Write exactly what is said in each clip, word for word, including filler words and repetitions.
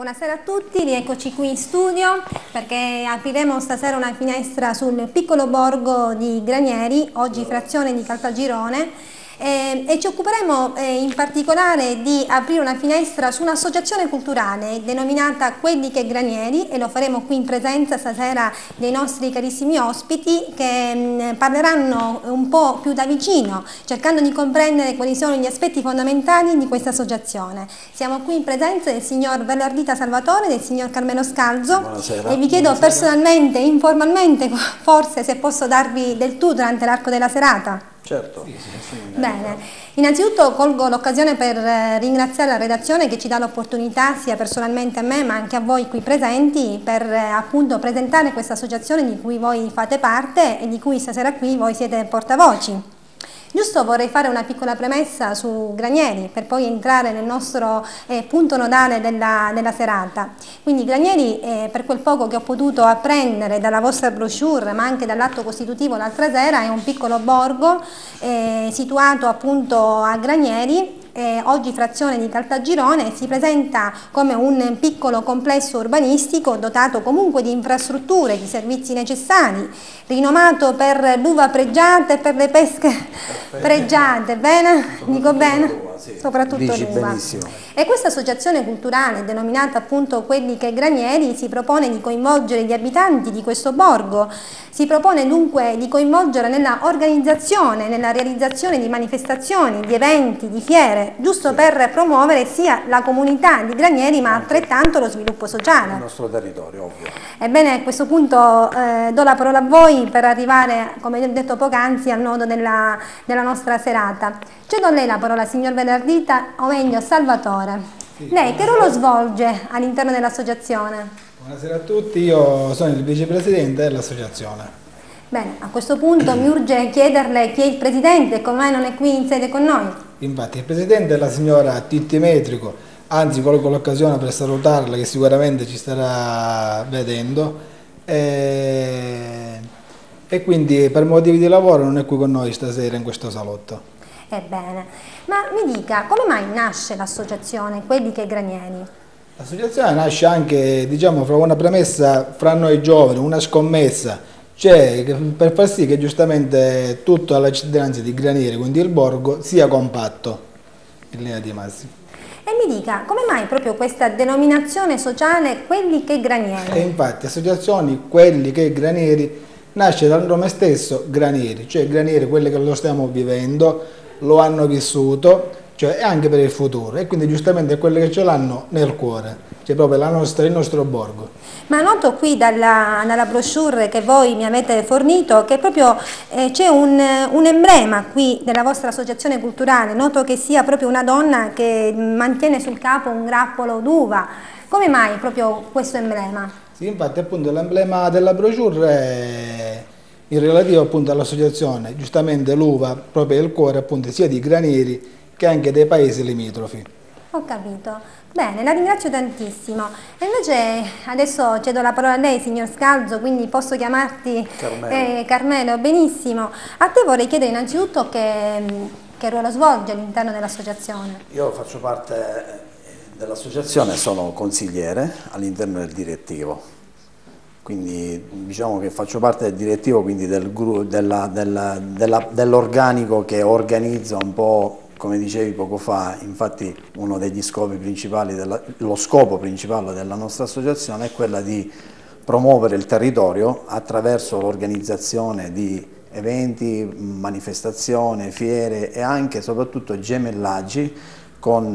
Buonasera a tutti, rieccoci qui in studio perché apriremo stasera una finestra sul piccolo borgo di Granieri, oggi frazione di Caltagirone, eh, e ci occuperemo eh, in particolare di aprire una finestra su un'associazione culturale denominata Quelli che Granieri, e lo faremo qui in presenza stasera dei nostri carissimi ospiti che mh, parleranno un po' più da vicino, cercando di comprendere quali sono gli aspetti fondamentali di questa associazione. Siamo qui in presenza del signor Velardita Salvatore e del signor Carmelo Scalzo. Buonasera. E vi chiedo Buonasera. personalmente, informalmente, forse se posso darvi del tu durante l'arco della serata. Certo. Bene, innanzitutto colgo l'occasione per ringraziare la redazione che ci dà l'opportunità, sia personalmente a me ma anche a voi qui presenti, per appunto presentare questa associazione di cui voi fate parte e di cui stasera qui voi siete portavoci. Giusto, vorrei fare una piccola premessa su Granieri per poi entrare nel nostro eh, punto nodale della, della serata. Quindi Granieri, eh, per quel poco che ho potuto apprendere dalla vostra brochure ma anche dall'atto costitutivo l'altra sera, è un piccolo borgo eh, situato appunto a Granieri, Eh, oggi frazione di Caltagirone, e si presenta come un piccolo complesso urbanistico dotato comunque di infrastrutture, di servizi necessari, rinomato per l'uva pregiata e per le pesche Perfetto. pregiate, bene? Soprattutto Dico bene? L'uva, sì. Soprattutto l'uva. E questa associazione culturale, denominata appunto Quelli che Granieri, si propone di coinvolgere gli abitanti di questo borgo, si propone dunque di coinvolgere nella organizzazione, nella realizzazione di manifestazioni, di eventi, di fiere, giusto sì. per promuovere sia la comunità di Granieri ma altrettanto lo sviluppo sociale. Il nostro territorio, ovvio. Ebbene, a questo punto eh, do la parola a voi per arrivare, come vi ho detto poc'anzi, al nodo della, della nostra serata. Cedo a lei la parola, signor Velardita, o meglio Salvatore. Sì, lei che ruolo svolge all'interno dell'associazione? Buonasera a tutti, io sono il vicepresidente dell'associazione. Bene, a questo punto mi urge chiederle chi è il presidente e come mai non è qui in sede con noi. Infatti il presidente è la signora Titti Metrico, anzi colgo l'occasione per salutarla che sicuramente ci starà vedendo, e, e quindi per motivi di lavoro non è qui con noi stasera in questo salotto. Ebbene, ma mi dica, come mai nasce l'associazione Quelli che Granieri? L'associazione nasce anche, diciamo, fra una premessa fra noi giovani, una scommessa, cioè per far sì che giustamente tutta la cittadinanza di Granieri, quindi il borgo, sia compatto in linea di massima. E mi dica, come mai proprio questa denominazione sociale Quelli che Granieri? E infatti associazioni Quelli che Granieri nasce dal nome stesso Granieri, cioè Granieri, quelli che lo stiamo vivendo, lo hanno vissuto, cioè anche per il futuro, e quindi giustamente quelli che ce l'hanno nel cuore, cioè proprio la nostra, il nostro borgo. Ma noto qui dalla, dalla brochure che voi mi avete fornito che proprio eh, c'è un, un emblema qui della vostra associazione culturale, noto che sia proprio una donna che mantiene sul capo un grappolo d'uva. Come mai proprio questo emblema? Sì, infatti appunto l'emblema della brochure è in relativo appunto all'associazione, giustamente l'uva proprio è il cuore appunto sia di Granieri che anche dei paesi limitrofi. Ho capito. Bene, la ringrazio tantissimo. E invece adesso cedo la parola a lei, signor Scalzo, quindi posso chiamarti Carmelo. Eh, Carmelo, benissimo. A te vorrei chiedere innanzitutto che, che ruolo svolge all'interno dell'associazione. Io faccio parte dell'associazione, sono consigliere all'interno del direttivo. Quindi diciamo che faccio parte del direttivo, quindi del, della, della, della, dell'organico che organizza un po', come dicevi poco fa. Infatti uno degli scopi principali, della, lo scopo principale della nostra associazione è quella di promuovere il territorio attraverso l'organizzazione di eventi, manifestazioni, fiere e anche e soprattutto gemellaggi con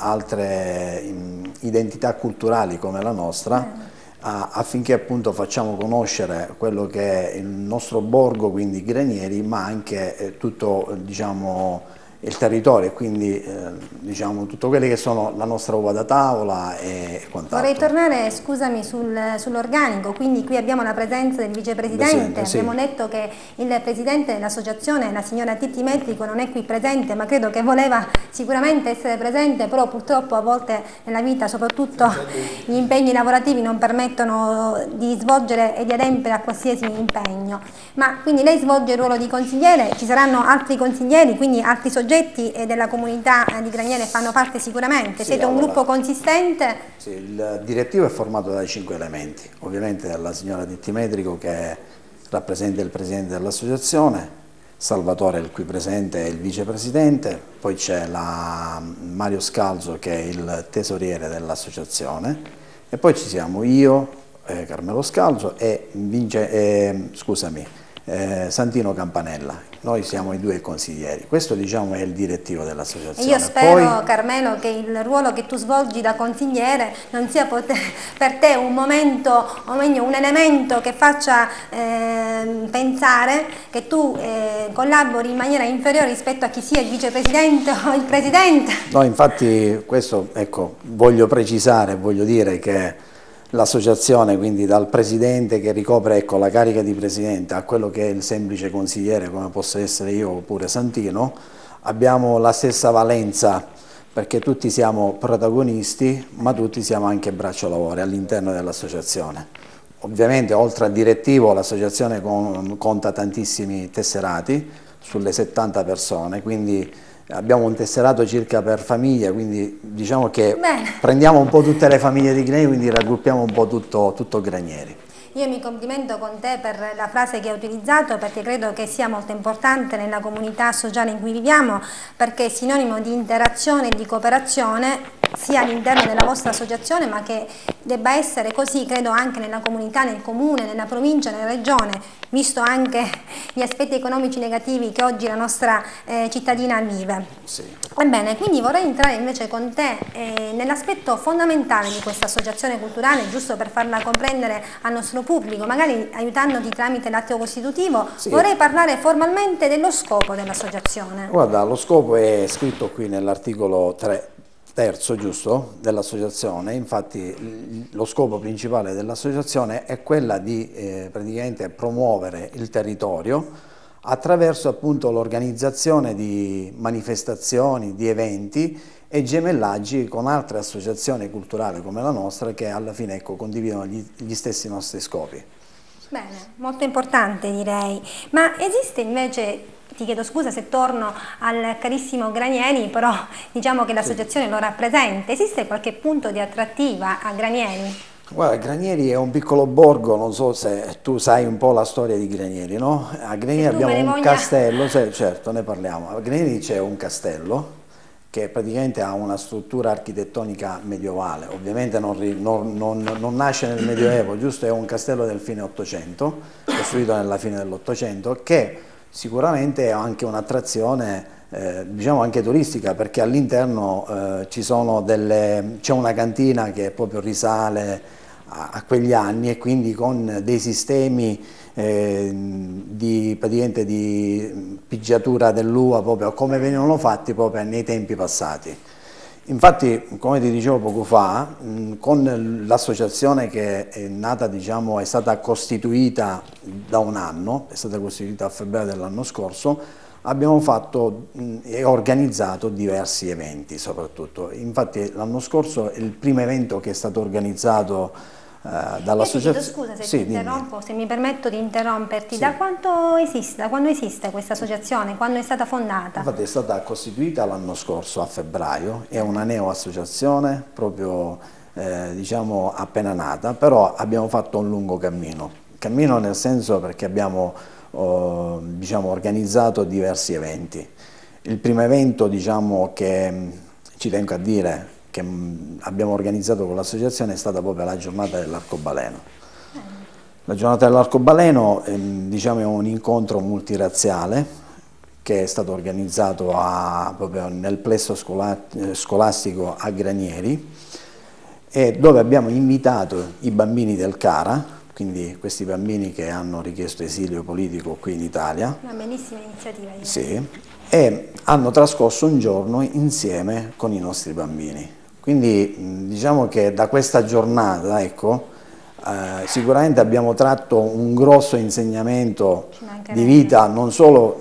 altre identità culturali come la nostra, affinché appunto facciamo conoscere quello che è il nostro borgo, quindi Granieri, ma anche tutto, diciamo, il territorio, e quindi eh, diciamo tutto quello che sono la nostra uva da tavola e quant'altro. Vorrei tornare, scusami, sul, sull'organico, quindi qui abbiamo la presenza del vicepresidente, sì. Abbiamo detto che il presidente dell'associazione, la signora Titti Metrico, non è qui presente, ma credo che voleva sicuramente essere presente, però purtroppo a volte nella vita, soprattutto gli impegni lavorativi, non permettono di svolgere e di adempiere a qualsiasi impegno. Ma quindi lei svolge il ruolo di consigliere, ci saranno altri consiglieri, quindi altri soggetti soggetti e della comunità di Graniere fanno parte sicuramente, sì, siete un allora, gruppo consistente? Sì, il direttivo è formato da cinque elementi, ovviamente dalla signora Dittimetrico che rappresenta il presidente dell'associazione, Salvatore il qui presente è il vicepresidente, poi c'è Mario Scalzo che è il tesoriere dell'associazione e poi ci siamo io, eh, Carmelo Scalzo e Vince, eh, scusami, eh, Santino Campanella. Noi siamo i due consiglieri, questo diciamo è il direttivo dell'associazione. Io spero, Poi, Carmelo, che il ruolo che tu svolgi da consigliere non sia per te un momento, o meglio un elemento che faccia eh, pensare che tu eh, collabori in maniera inferiore rispetto a chi sia il vicepresidente o il presidente. No, infatti questo, ecco, voglio precisare, voglio dire che l'associazione, quindi dal presidente che ricopre ecco, la carica di presidente a quello che è il semplice consigliere come posso essere io oppure Santino, abbiamo la stessa valenza perché tutti siamo protagonisti ma tutti siamo anche braccio lavoro all'interno dell'associazione. Ovviamente oltre al direttivo l'associazione con, conta tantissimi tesserati, sulle settanta persone, quindi abbiamo un tesserato circa per famiglia, quindi diciamo che Bene. prendiamo un po' tutte le famiglie di Granieri, quindi raggruppiamo un po' tutto, tutto Granieri. Io mi complimento con te per la frase che hai utilizzato perché credo che sia molto importante nella comunità sociale in cui viviamo perché è sinonimo di interazione e di cooperazione sia all'interno della vostra associazione ma che debba essere così credo anche nella comunità, nel comune, nella provincia, nella regione, visto anche gli aspetti economici negativi che oggi la nostra eh, cittadina vive. Sì. Ebbene, quindi vorrei entrare invece con te eh, nell'aspetto fondamentale di questa associazione culturale, giusto per farla comprendere al nostro pubblico, magari aiutandoti tramite l'atto costitutivo, sì. Vorrei parlare formalmente dello scopo dell'associazione. Guarda, lo scopo è scritto qui nell'articolo tre. Terzo, giusto, dell'associazione, infatti lo scopo principale dell'associazione è quella di eh, praticamente promuovere il territorio attraverso appunto l'organizzazione di manifestazioni, di eventi e gemellaggi con altre associazioni culturali come la nostra che alla fine ecco, condividono gli, gli stessi nostri scopi. Bene, molto importante direi, ma esiste invece... Ti chiedo scusa se torno al carissimo Granieri, però diciamo che l'associazione lo rappresenta. Esiste qualche punto di attrattiva a Granieri? Guarda, Granieri è un piccolo borgo, non so se tu sai un po' la storia di Granieri, no? A Granieri abbiamo un voglia... castello, sì, certo, ne parliamo. A Granieri c'è un castello che praticamente ha una struttura architettonica medievale, ovviamente non, non, non, non nasce nel Medioevo, giusto? È un castello del fine Ottocento, costruito nella fine dell'Ottocento, che sicuramente è anche un'attrazione eh, diciamo anche turistica perché all'interno eh, ci sono delle c'è una cantina che proprio risale a, a quegli anni e quindi con dei sistemi eh, di, praticamente di pigiatura dell'uva proprio come venivano fatti proprio nei tempi passati. Infatti, come ti dicevo poco fa, mh, con l'associazione che è nata, diciamo, è stata costituita da un anno, è stata costituita a febbraio dell'anno scorso, abbiamo fatto mh, e organizzato diversi eventi soprattutto. Infatti l'anno scorso il primo evento che è stato organizzato Uh, dall'associazione. Scusa se sì, ti interrompo, se mi permetto di interromperti, sì. Da quanto esiste, da quando esiste questa associazione? Quando è stata fondata? Infatti è stata costituita l'anno scorso a febbraio, è una neo-associazione proprio eh, diciamo appena nata, però abbiamo fatto un lungo cammino, cammino nel senso perché abbiamo oh, diciamo, organizzato diversi eventi. Il primo evento diciamo che ci tengo a dire che abbiamo organizzato con l'associazione è stata proprio la giornata dell'arcobaleno. La giornata dell'arcobaleno ehm, diciamo, è un incontro multirazziale che è stato organizzato a, proprio nel plesso scola scolastico a Granieri e dove abbiamo invitato i bambini del CARA, quindi questi bambini che hanno richiesto esilio politico qui in Italia. Una bellissima iniziativa. Sì, e hanno trascorso un giorno insieme con i nostri bambini. Quindi diciamo che da questa giornata ecco, eh, sicuramente abbiamo tratto un grosso insegnamento di vita non solo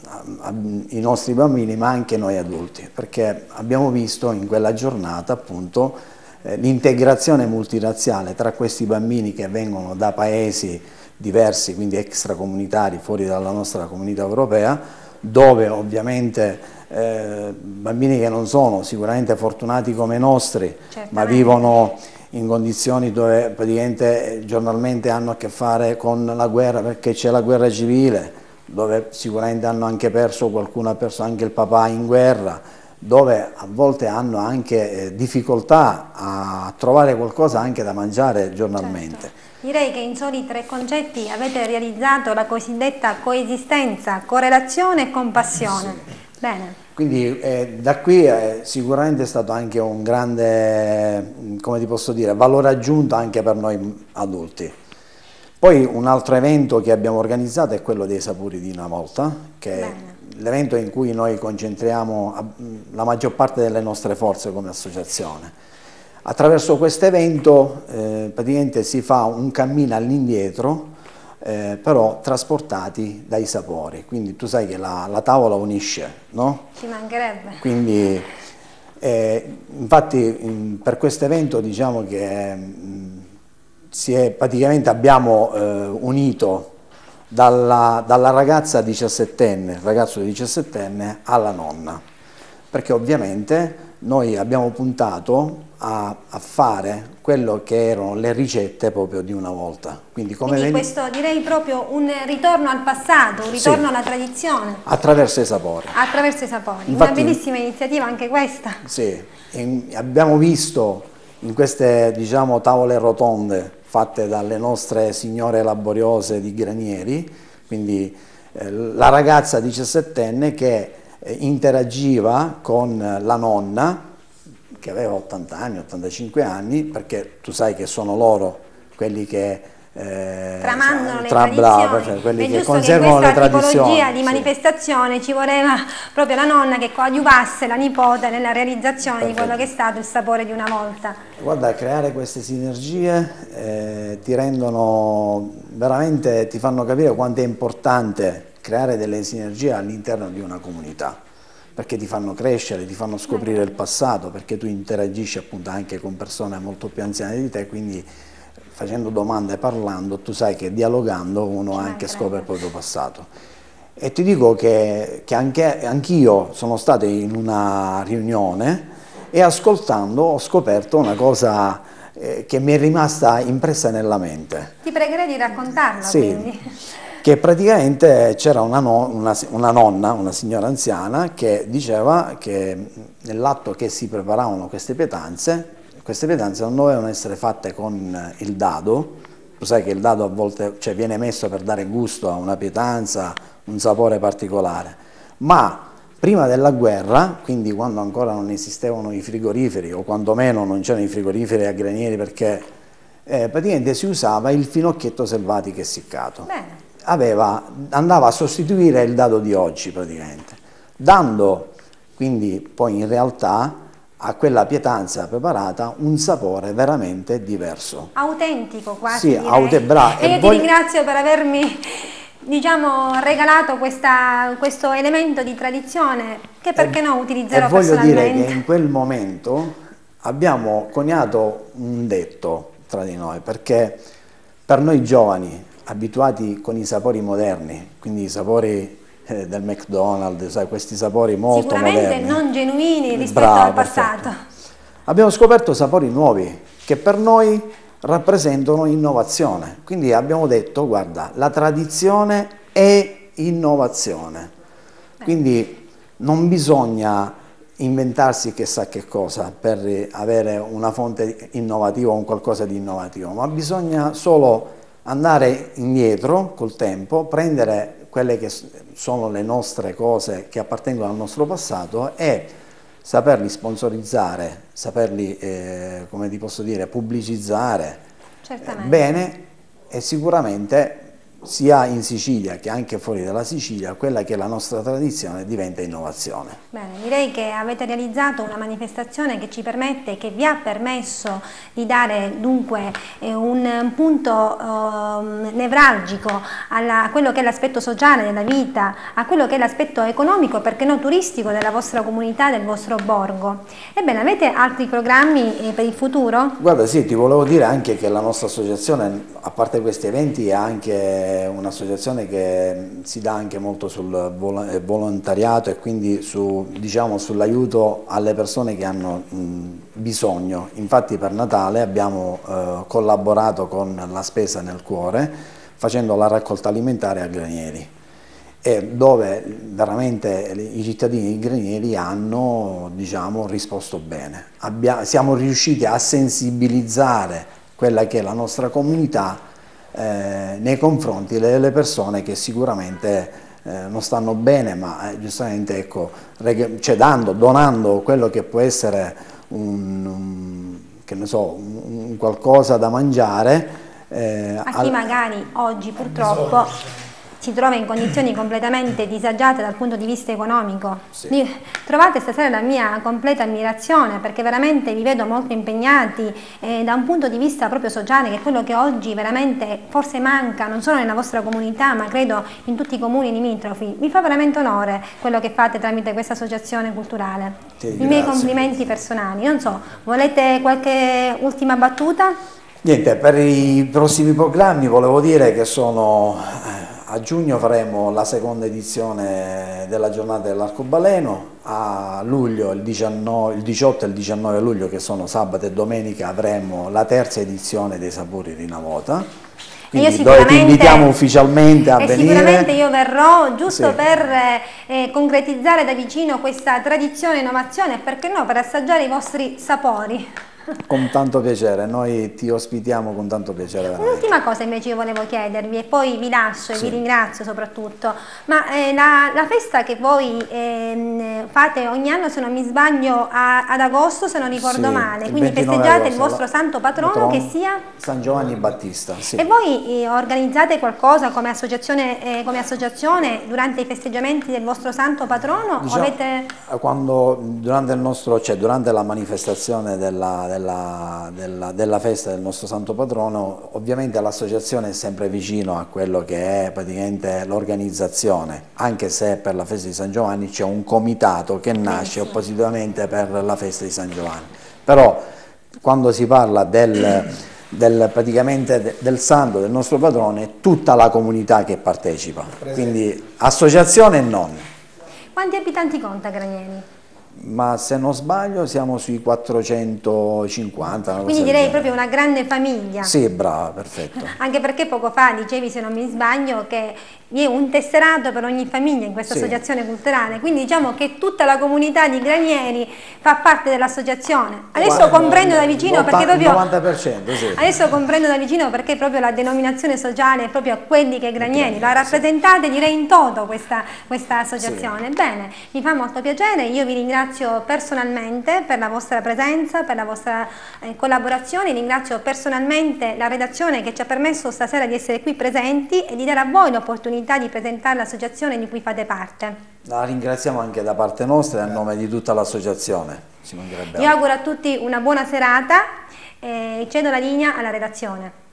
ai nostri bambini ma anche noi adulti, perché abbiamo visto in quella giornata appunto eh, l'integrazione multirazziale tra questi bambini che vengono da paesi diversi, quindi extracomunitari fuori dalla nostra comunità europea, dove ovviamente eh, bambini che non sono sicuramente fortunati come i nostri, Certamente. ma vivono in condizioni dove praticamente giornalmente hanno a che fare con la guerra, perché c'è la guerra civile, dove sicuramente hanno anche perso, qualcuno ha perso anche il papà in guerra, dove a volte hanno anche eh, difficoltà a trovare qualcosa anche da mangiare giornalmente. Certo. Direi che in soli tre concetti avete realizzato la cosiddetta coesistenza, correlazione e compassione. Sì. Bene. Quindi eh, da qui eh, sicuramente è stato anche un grande, come ti posso dire, valore aggiunto anche per noi adulti. Poi un altro evento che abbiamo organizzato è quello dei Sapori di una volta, che Bene. è l'evento in cui noi concentriamo la maggior parte delle nostre forze come associazione. Attraverso questo evento eh, praticamente si fa un cammino all'indietro, eh, però trasportati dai sapori. Quindi tu sai che la, la tavola unisce, no? Ci mancherebbe. Quindi, eh, infatti in, per questo evento diciamo che mh, si è, praticamente abbiamo eh, unito dalla, dalla ragazza diciassettenne, il ragazzo diciassettenne alla nonna, perché ovviamente noi abbiamo puntato a, a fare quello che erano le ricette proprio di una volta. Quindi, come Quindi questo direi proprio un ritorno al passato, un ritorno sì, alla tradizione. Attraverso i sapori. Attraverso i sapori, Infatti, una bellissima iniziativa anche questa. Sì, in, abbiamo visto in queste diciamo tavole rotonde fatte dalle nostre signore laboriose di Granieri, quindi eh, la ragazza diciassettenne che eh, interagiva con la nonna, che aveva ottanta anni, ottantacinque anni, perché tu sai che sono loro quelli che eh, tramandano le tra, tradizioni. Bravo, quelli è che giusto conservano che in questa le tradizioni. tipologia di sì. manifestazione ci voleva proprio la nonna che coadiuvasse la nipote nella realizzazione Perfetto. di quello che è stato il sapore di una volta. Guarda, creare queste sinergie eh, ti rendono veramente, ti fanno capire quanto è importante creare delle sinergie all'interno di una comunità, perché ti fanno crescere, ti fanno scoprire il passato, perché tu interagisci appunto anche con persone molto più anziane di te, quindi facendo domande e parlando, tu sai che dialogando uno anche scopre il proprio passato. E ti dico che, che anche anch'io sono stato in una riunione e ascoltando ho scoperto una cosa eh, che mi è rimasta impressa nella mente. Ti pregherei di raccontarla, sì, quindi. Che praticamente c'era una, no, una, una nonna, una signora anziana, che diceva che nell'atto che si preparavano queste pietanze, queste pietanze non dovevano essere fatte con il dado. Tu sai che il dado a volte cioè, viene messo per dare gusto a una pietanza, un sapore particolare, ma prima della guerra, quindi quando ancora non esistevano i frigoriferi o quantomeno non c'erano i frigoriferi a Granieri, perché eh, praticamente si usava il finocchietto selvatico essiccato. Bene. Aveva, andava a sostituire il dado di oggi praticamente, dando quindi poi in realtà a quella pietanza preparata un sapore veramente diverso. Autentico quasi, sì, aute, bra, e io e ti voglio... ringrazio per avermi diciamo, regalato questa, questo elemento di tradizione che perché e, no utilizzerò e voglio personalmente. dire che in quel momento abbiamo coniato un detto tra di noi, perché per noi giovani abituati con i sapori moderni, quindi i sapori eh, del McDonald's, sai, questi sapori molto sicuramente moderni. Sicuramente non genuini rispetto Bravo, al passato. Perfetto. Abbiamo scoperto sapori nuovi che per noi rappresentano innovazione, quindi abbiamo detto guarda, la tradizione è innovazione, Beh. quindi non bisogna inventarsi chissà che cosa per avere una fonte innovativa o un qualcosa di innovativo, ma bisogna solo andare indietro col tempo, prendere quelle che sono le nostre cose che appartengono al nostro passato e saperli sponsorizzare, saperli, eh, come ti posso dire, pubblicizzare eh, bene, e sicuramente sia in Sicilia che anche fuori dalla Sicilia quella che è la nostra tradizione diventa innovazione. Bene, direi che avete realizzato una manifestazione che ci permette, che vi ha permesso di dare dunque eh, un punto eh, nevralgico alla, a quello che è l'aspetto sociale della vita, a quello che è l'aspetto economico, perché no turistico, della vostra comunità, del vostro borgo. Ebbene, avete altri programmi eh, per il futuro? Guarda, sì, ti volevo dire anche che la nostra associazione, a parte questi eventi, ha anche è un'associazione che si dà anche molto sul volontariato e quindi su, diciamo, sull'aiuto alle persone che hanno mh, bisogno. Infatti per Natale abbiamo eh, collaborato con la Spesa nel Cuore facendo la raccolta alimentare a Granieri, e dove veramente i cittadini di Granieri hanno, diciamo, risposto bene. Abbiamo, siamo riusciti a sensibilizzare quella che è la nostra comunità Eh, nei confronti delle persone che sicuramente eh, non stanno bene, ma eh, giustamente, ecco, cioè dando, donando quello che può essere un, un, che ne so, un, un qualcosa da mangiare eh, a chi al... magari oggi purtroppo si trova in condizioni completamente disagiate dal punto di vista economico. Sì. Trovate stasera la mia completa ammirazione, perché veramente vi vedo molto impegnati eh, da un punto di vista proprio sociale, che è quello che oggi veramente forse manca non solo nella vostra comunità, ma credo in tutti i comuni limitrofi. Mi fa veramente onore quello che fate tramite questa associazione culturale. Sì, I miei complimenti personali. Non so, volete qualche ultima battuta? Niente, per i prossimi programmi volevo dire che sono... A giugno faremo la seconda edizione della giornata dell'arcobaleno, a luglio, il, diciannove, il diciotto e il diciannove luglio, che sono sabato e domenica, avremo la terza edizione dei Sapori di Navota. Quindi dove ti invitiamo ufficialmente a e venire. Sicuramente io verrò, giusto sì. per eh, concretizzare da vicino questa tradizione e innovazione, e perché no, per assaggiare i vostri sapori. Con tanto piacere, noi ti ospitiamo con tanto piacere. Un'ultima cosa invece io volevo chiedervi, e poi vi lascio e sì. vi ringrazio soprattutto, ma eh, la, la festa che voi eh, fate ogni anno, se non mi sbaglio, a, ad agosto, se non ricordo sì, male, quindi festeggiate agosto, il vostro santo patrono, patrono che sia? San Giovanni Battista. Sì. E voi eh, organizzate qualcosa come associazione, eh, come associazione durante i festeggiamenti del vostro santo patrono? Diciamo, avete... quando, durante, il nostro, cioè, durante la manifestazione della Della, della, della festa del nostro santo patrono, ovviamente l'associazione è sempre vicino a quello che è praticamente l'organizzazione, anche se per la festa di San Giovanni c'è un comitato che nasce eh sì. oppositivamente per la festa di San Giovanni. Però quando si parla del, del, praticamente del santo, del nostro patrono, è tutta la comunità che partecipa, quindi associazione e non. Quanti abitanti conta Granieri? Ma se non sbaglio siamo sui quattrocentocinquanta. Quindi direi proprio una grande famiglia. Sì, brava, perfetto. Anche perché poco fa dicevi, se non mi sbaglio, che vi è un tesserato per ogni famiglia in questa sì. associazione culturale, quindi diciamo che tutta la comunità di Granieri fa parte dell'associazione. Adesso Guarda, comprendo da vicino perché proprio novanta per cento, sì. Adesso comprendo da vicino perché proprio la denominazione sociale è proprio a quelli che Granieri la rappresentate, sì. direi in toto questa, questa associazione. Sì. Bene, mi fa molto piacere, io vi ringrazio personalmente per la vostra presenza, per la vostra eh, collaborazione, ringrazio personalmente la redazione che ci ha permesso stasera di essere qui presenti e di dare a voi l'opportunità di presentare l'associazione di cui fate parte. La ringraziamo anche da parte nostra e a nome di tutta l'associazione. Io auguro a tutti una buona serata e cedo la linea alla redazione.